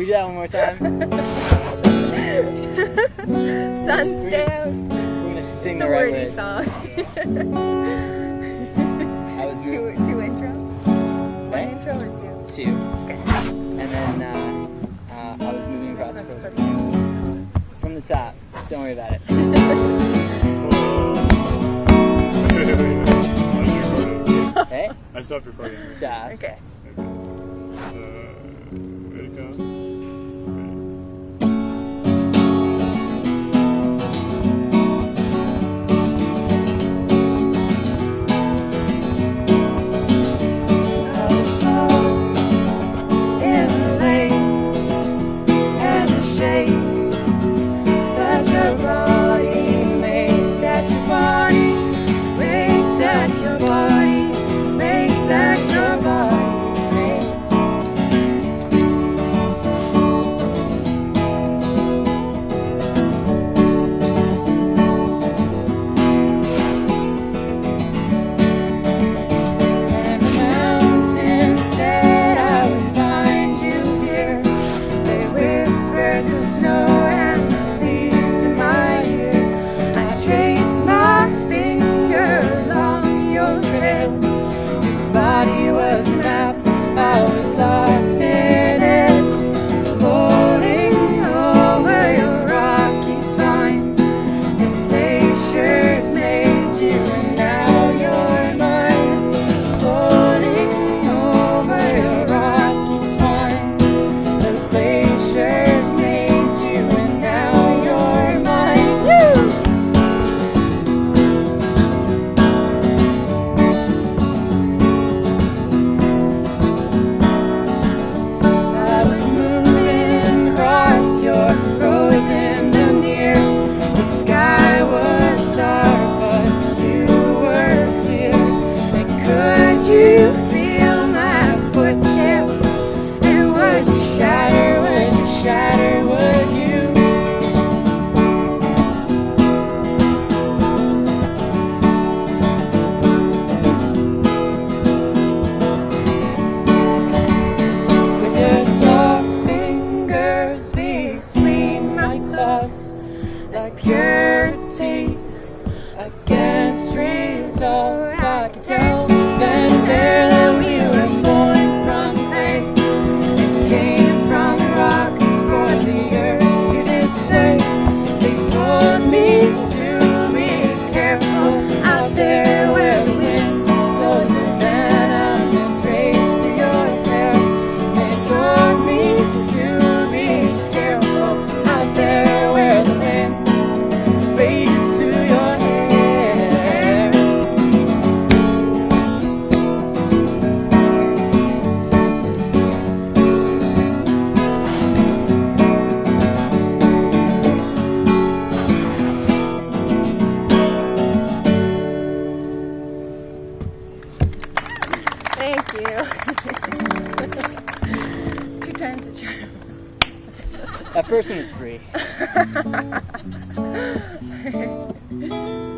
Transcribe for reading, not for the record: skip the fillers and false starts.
we do that one more time? Sun stay out. We're gonna sing It's the a right wordy words. song. I was moving. Two intros? Right? One intro or two? Two. Okay. And then I was moving across the coast from the top. Don't worry about it. Hey? I stopped recording. Shots. Okay. Ready to go? Like purity against resolve, I can tell then and there that we were born from clay and came from rocks for the earth to display. They told me to be careful out there where the wind blows the venomous rays through your hair. They told me to be careful out there where the wind rages through your hair. Thank you. 2 times the charm. That first one was free.